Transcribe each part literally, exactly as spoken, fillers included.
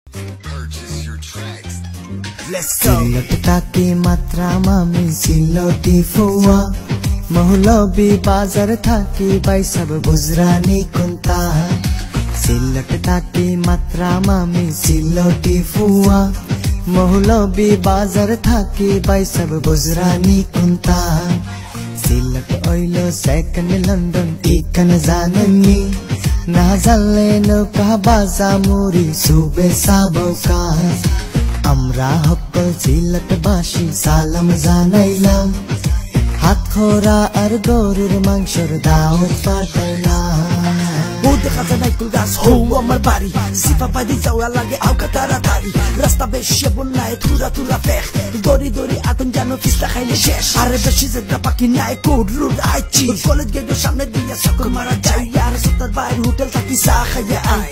सिलटता की मात्रा में सिलोटी फुआ महुलबी बाजार था कि भाई सब गुजरानी कुंता सिलटता की मात्रा में सिलोटी फुआ महुलबी बाजार था कि भाई सब गुजरानी कुंता सिलट ओइलो सेकंड लंदन इकन जाननी ना जाले नौका बाजा मुरी सुबे साबौका আমরা সকল সিলেটবাসী সালাম জানাইলাম হাত খোরা আর গরুর মাংসের দাওয়াত পাঠাইলাম ও দেখা যায় নাইকুল গাছ হো আমার বাড়ি সিফা পাদি যাওয়া লাগে আউকা তাড়াতাড়ি রাস্তা বেশি বন্যায় থুরা থুরা ফেক দড়ি দড়ি আতন জানো ফিস্তা খাইলে শেষ আরে বেশি যেটা পাখি নাই কোডরুর আইছি কলেজ গেটের সামনে দিয়া সকল মারা যায় আর সত্তর বাইর হোটেল থাকি চা খাইয়া আই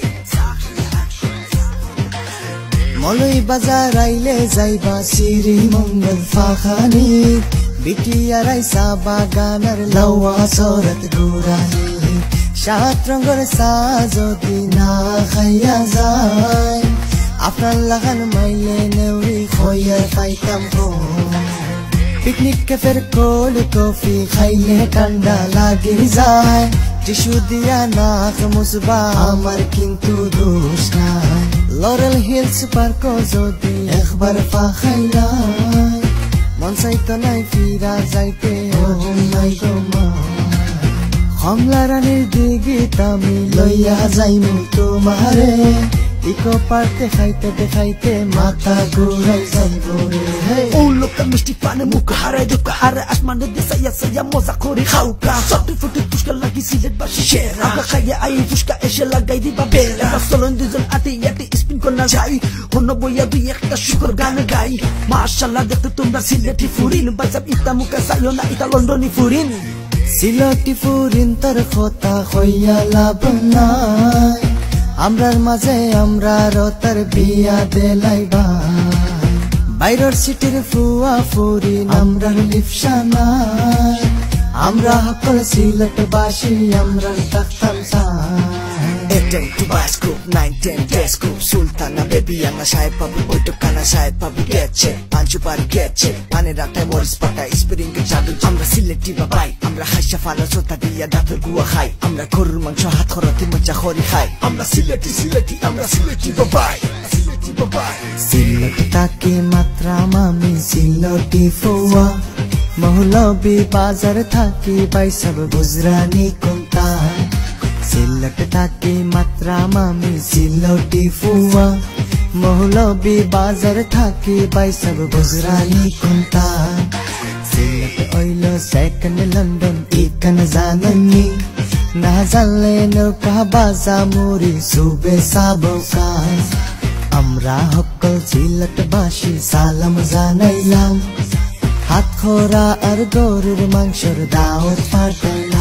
মলই বাজার আইলে যাইবা শ্রী মঙ্গল ফাখানি বিটিয়ারাই চা বাগানের লাউয়া চরত ঘুরানি সাত রঙের চা যদি না খাইয়া যায় আপনার লাগান মাইলে নেউরি খইয়ার পাইতাম পিকনিক ক্যাফের কোল্ড কফি খাইলে ঠান্ডা লাগে যায় টিস্যু দিয়া নাক মুছবা আমার কিন্তু দোষ নাই লরেল হিলস পার্ক যদি একবার পাখাইলাই মন চাইতো নাই ফিরা যাইতে নাই কমলা রানীর দিগিত আমি লইয়া যাইমু তোমারে ইকো পার্ক দেখাইতে দেখাইতে মাথা ঘুরাই যাইব রে ও লোক মিষ্টি পানে মুখ হারাই দুঃখ হারে আসমানে দেশাইয়া সাইয়া মজা করে খাউকা সটি ফুটি ফুসকা লাগি সিলেট বাসি শেরা আমরা খাইয়া আই ফুসকা এসে লাগাই দিবা বেলা এবার চলন দুজন আটি আটি স্পিন করনা যাই হন্য বইয়া দুই একটা শুকর গান গাই মাশাআল্লাহ দেখতে তোমরা সিলেটি ফুরিন বাজাব ইতা মুখা সাইও না ইতা লন্ডনি ফুরিন সিলেটি ফুরিন তোর কথা হইয়া লাভ নাই আমরার মাঝে আমরা রতার বিয়া দেলাইবা বাইরের সিটির ফুয়া ফুরি আমরার লিপসানা আমরা সকল সিলেটবাসী আমরা থাকতাম eighteen to Bascoop, nineteen Descoop, Sultana baby ang asay pabu, oito ka na asay pabu getche, anju pari getche, panera tay moris patay, spiring ka jadu, amra sileti babay, amra hasya fala sota diya datul guwa khay, amra korur mangsho hat khorati macha khori khay, amra sileti sileti, amra sileti babay, sileti babay. सिलटता की मात्रा में सिलोटी फुआ महुलबी बाजार था कि भाई सब गुजरानी कुंता सिलटता की मात्रा में सिलोटी फुआ महुलबी बाजार था कि भाई सब गुजरानी कुंता सिलट ओइलो सेकंड लंदन इकन जाननी ना जाले नौका बाजा मुरी सुबे साबौका আমরা সকল সিলেটবাসী সালাম জানাইলাম হাত খোরা আর গরুর মাংসের দাওয়াত পাঠাইলাম।